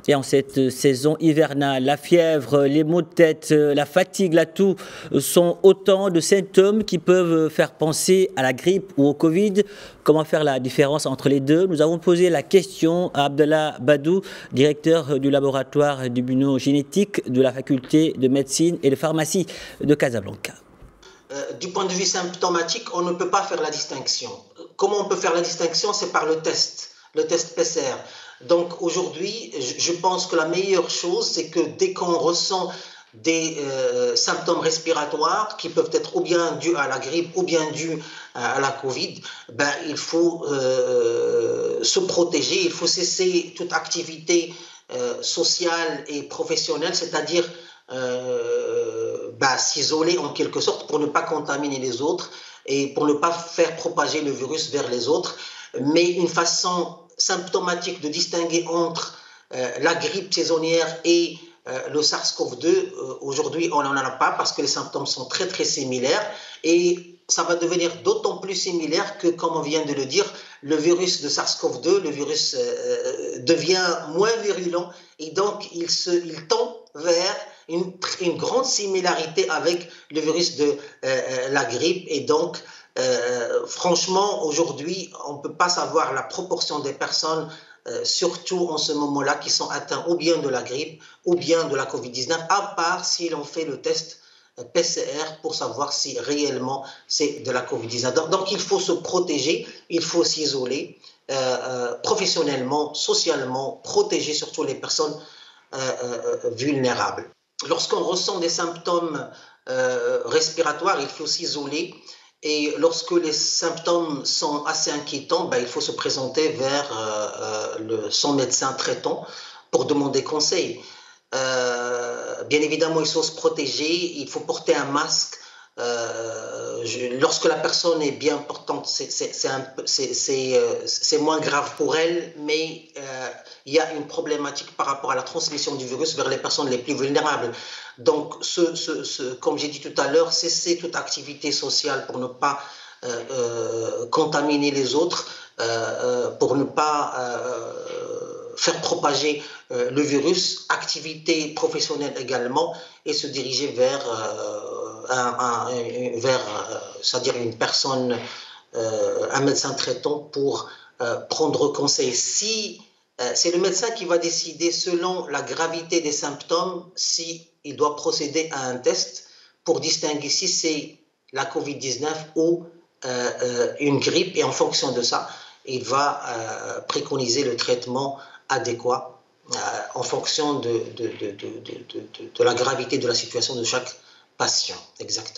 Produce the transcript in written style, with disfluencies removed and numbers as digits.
Et en cette saison hivernale, la fièvre, les maux de tête, la fatigue, la toux sont autant de symptômes qui peuvent faire penser à la grippe ou au Covid. Comment faire la différence entre les deux? Nous avons posé la question à Abdallah Badou, directeur du laboratoire d'immunogénétique de la faculté de médecine et de pharmacie de Casablanca. Du point de vue symptomatique, on ne peut pas faire la distinction. Comment on peut faire la distinction? C'est par le test PCR. Donc aujourd'hui, je pense que la meilleure chose, c'est que dès qu'on ressent des symptômes respiratoires qui peuvent être ou bien dus à la grippe ou bien dus à la Covid, il faut se protéger, il faut cesser toute activité sociale et professionnelle, c'est-à-dire s'isoler en quelque sorte pour ne pas contaminer les autres et pour ne pas faire propager le virus vers les autres. Mais une façon symptomatique de distinguer entre la grippe saisonnière et le SARS-CoV-2, aujourd'hui on n'en a pas parce que les symptômes sont très très similaires et ça va devenir d'autant plus similaire que, comme on vient de le dire, le virus de SARS-CoV-2, le virus devient moins virulent et donc il tend vers une grande similarité avec le virus de la grippe et donc franchement aujourd'hui on ne peut pas savoir la proportion des personnes surtout en ce moment-là qui sont atteints ou bien de la grippe ou bien de la Covid-19 à part si l'on fait le test PCR pour savoir si réellement c'est de la Covid-19. Donc il faut se protéger, il faut s'isoler professionnellement, socialement, protéger surtout les personnes vulnérables. Lorsqu'on ressent des symptômes respiratoires, il faut s'isoler et lorsque les symptômes sont assez inquiétants, il faut se présenter vers son médecin traitant pour demander conseil. Bien évidemment, il faut se protéger, il faut porter un masque. Lorsque la personne est bien portante, c'est moins grave pour elle, mais il y a une problématique par rapport à la transmission du virus vers les personnes les plus vulnérables. Donc, comme j'ai dit tout à l'heure, cesser toute activité sociale pour ne pas contaminer les autres, pour ne pas faire propager le virus, activité professionnelle également, et se diriger vers c'est-à-dire une personne, un médecin traitant pour prendre conseil. Si c'est le médecin qui va décider selon la gravité des symptômes si il doit procéder à un test pour distinguer si c'est la Covid-19 ou une grippe et en fonction de ça, il va préconiser le traitement adéquat en fonction de la gravité de la situation de chaque patient. Exactement.